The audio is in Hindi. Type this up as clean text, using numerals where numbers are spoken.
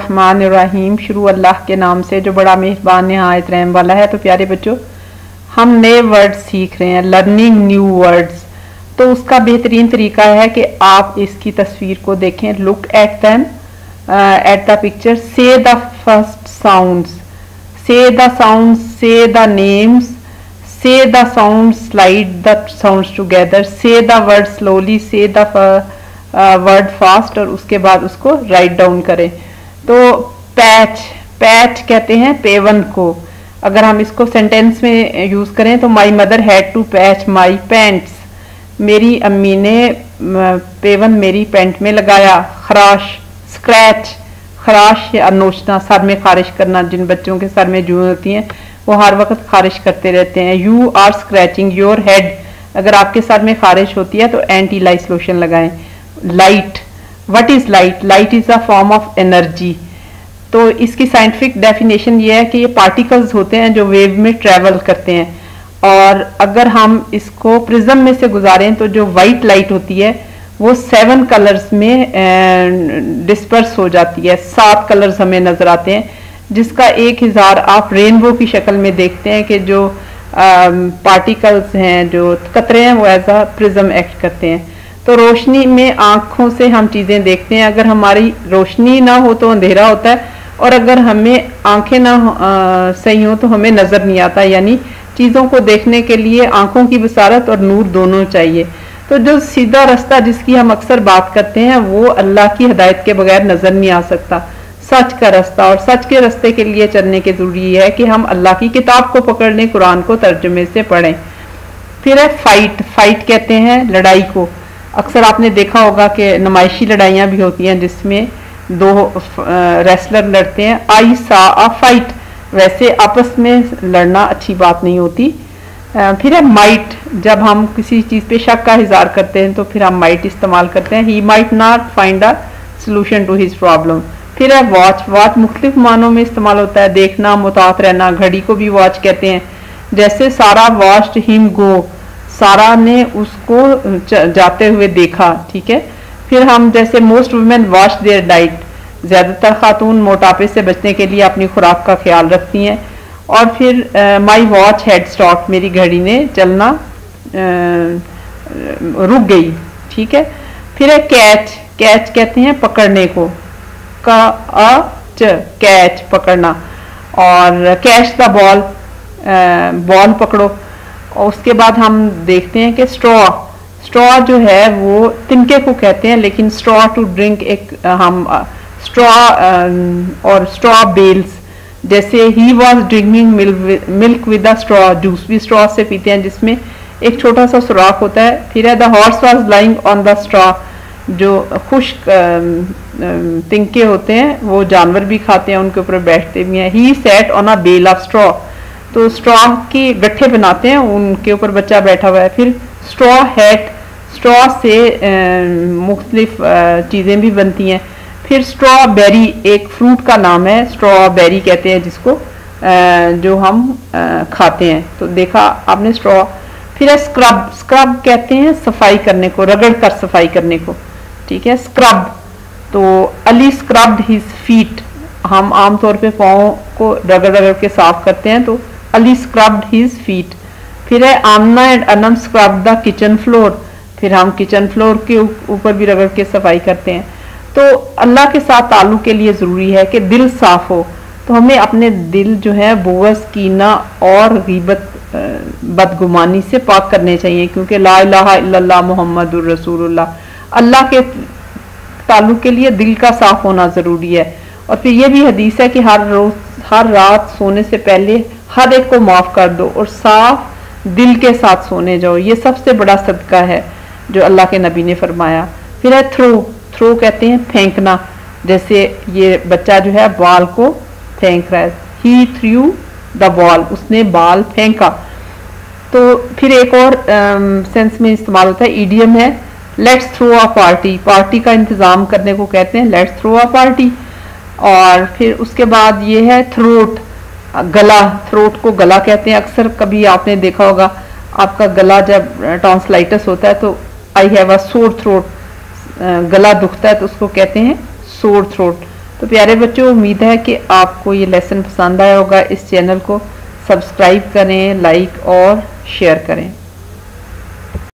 बिस्मिल्लाहिर्रहमानिर्रहीम। शुरू अल्लाह के नाम से जो बड़ा मेहरबान निहायत रहम वाला है। तो प्यारे बच्चों, हम नए वर्ड्स सीख रहे हैं, लर्निंग न्यू वर्ड्स। तो उसका बेहतरीन तरीका है कि आप इसकी तस्वीर को देखें, look at them, at the picture, say the first sounds, say the sounds, say the names, say the sounds, slide the sounds together, say the word slowly, say the word fast, और उसके बाद उसको राइट डाउन करें। तो पैच, पैच कहते हैं पेवन को। अगर हम इसको सेंटेंस में यूज करें तो my mother had to patch my pants, मेरी अम्मी ने पेवन मेरी पैंट में लगाया। खराश, स्क्रैच, खराश या नोचना, सर में खारिश करना। जिन बच्चों के सर में जूं होती हैं वो हर वक्त खारिश करते रहते हैं। You are scratching your head, अगर आपके सर में खारिश होती है तो एंटी लाइट लोशन लगाएं। Light, what is light? Light is a form of energy. तो इसकी साइंटिफिक डेफिनेशन ये है कि ये पार्टिकल्स होते हैं जो वेव में ट्रेवल करते हैं, और अगर हम इसको प्रिज्म में से गुजारें तो जो वाइट लाइट होती है वो 7 कलर्स में डिस्पर्स हो जाती है। 7 कलर्स हमें नजर आते हैं, जिसका 1000 आप रेनबो की शक्ल में देखते हैं कि जो पार्टिकल्स हैं, जो कतरे हैं, वो एज अ प्रिज्म एक्ट करते हैं। तो रोशनी में आंखों से हम चीजें देखते हैं। अगर हमारी रोशनी ना हो तो अंधेरा होता है, और अगर हमें आंखें ना सही हो तो हमें नजर नहीं आता। यानी चीजों को देखने के लिए आंखों की बसारत और नूर दोनों चाहिए। तो जो सीधा रास्ता जिसकी हम अक्सर बात करते हैं वो अल्लाह की हिदायत के बगैर नजर नहीं आ सकता। सच का रास्ता, और सच के रास्ते के लिए चलने के जरूरी है कि हम अल्लाह की किताब को पकड़ लें, कुरान को तर्जुमे से पढ़ें। फिर है फाइट, फाइट कहते हैं लड़ाई को। अक्सर आपने देखा होगा कि नुमाइशी लड़ाइयाँ भी होती हैं जिसमें 2 रेसलर लड़ते हैं। आई सा अ फाइट, वैसे आपस में लड़ना अच्छी बात नहीं होती। फिर है माइट, जब हम किसी चीज़ पे शक का इज़हार करते हैं तो फिर हम माइट इस्तेमाल करते हैं। He might not find a solution to his problem. फिर है वॉच, वॉच मुख्तलिफ मानों में इस्तेमाल होता है, देखना, मुतात रहना। घड़ी को भी वॉच कहते हैं। जैसे सारा वॉच्ड हिम गो, सारा ने उसको जाते हुए देखा, ठीक है। फिर हम जैसे most women watch their diet, ज्यादातर खातून मोटापे से बचने के लिए अपनी खुराक का ख्याल रखती हैं। और फिर माई वॉच हैड स्टॉप, मेरी घड़ी ने चलना रुक गई, ठीक है। फिर है कैच, कैच कहते हैं पकड़ने को, कैच पकड़ना। और कैच द बॉल, बॉल पकड़ो। और उसके बाद हम देखते हैं कि स्ट्रॉ, स्ट्रॉ जो है वो तिनके को कहते हैं, लेकिन स्ट्रॉ टू ड्रिंक एक हम स्ट्रॉ और स्ट्रॉ बेल्स, जैसे he was drinking milk with the straw, juice भी स्ट्रॉ से पीते हैं जिसमें एक छोटा सा सुराख होता है। फिर है the horse was lying on the straw, जो खुश्क तिनके होते हैं वो जानवर भी खाते हैं, उनके ऊपर बैठते भी हैं। He sat on a bale of straw, तो स्ट्रॉ की गट्ठे बनाते हैं, उनके ऊपर बच्चा बैठा हुआ है। फिर स्ट्रॉ हैट, स्ट्रॉ से मुख्तलिफ चीज़ें भी बनती हैं। फिर स्ट्रॉबेरी एक फ्रूट का नाम है, स्ट्रॉबेरी कहते हैं जिसको जो हम खाते हैं। तो देखा आपने स्ट्रॉ। फिर है स्क्रब, स्क्रब कहते हैं सफाई करने को, रगड़ कर सफाई करने को, ठीक है, स्क्रब। तो अली स्क्रब्ड हिज फीट, हम आमतौर पे पाँव को रगड़ रगड़ के साफ करते हैं, तो अली स्क्रब्ड हिज फीट। फिर है Amna and Anam scrub the kitchen floor, फिर हम किचन फ्लोर के ऊपर भी रगड़ के सफाई करते हैं। तो अल्लाह के साथ ताल्लुक के लिए ज़रूरी है कि दिल साफ हो। तो हमें अपने दिल जो है बुग़्ज़, कीना और गीबत, बदगुमानी से पाक करने चाहिए, क्योंकि ला इलाहा इल्लल्लाह मुहम्मदुर रसूलुल्लाह, अल्लाह के ताल्लुक के लिए दिल का साफ होना ज़रूरी है। और फिर ये भी हदीस है कि हर रोज़, हर रात सोने से पहले हर एक को माफ़ कर दो और साफ दिल के साथ सोने जाओ। ये सबसे बड़ा सदका है जो अल्लाह के नबी ने फरमाया। फिर है थ्रो, थ्रो कहते हैं फेंकना, जैसे ये बच्चा जो है बॉल को फेंक रहा है। ही थ्रू द बॉल, उसने बॉल फेंका। तो फिर एक और सेंस में इस्तेमाल होता है, ईडियम है let's throw a party, party का इंतज़ाम करने को कहते हैं लेट्स थ्रो अ पार्टी। और फिर उसके बाद ये है थ्रोट, गला, थ्रोट को गला कहते हैं। अक्सर कभी आपने देखा होगा आपका गला जब टॉन्सिलाइटिस होता है तो I have a sore throat, गला दुखता है तो उसको कहते हैं सोर थ्रोट। तो प्यारे बच्चों, उम्मीद है कि आपको ये लेसन पसंद आया होगा। इस चैनल को सब्सक्राइब करें, लाइक और शेयर करें।